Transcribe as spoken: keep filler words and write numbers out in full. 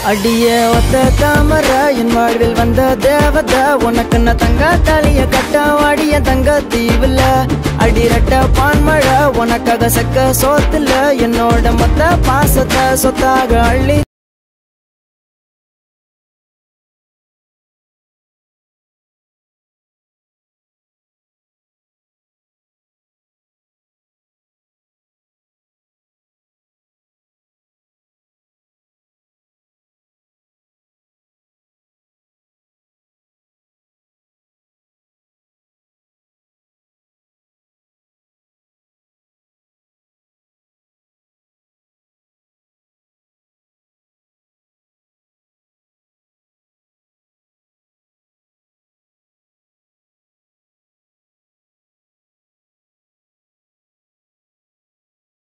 அடிய ஒத்த தாமர என் வாழ்வில் வந்த தேவத உனக்கு நான் தங்க தாலிய கட்ட வாடிய தங்க தீவுல அடிரட்ட பான்மழை உனக்காக சக்க சோத்துல என்னோட மொத்த பாசத்தை சொத்தாக அள்ளி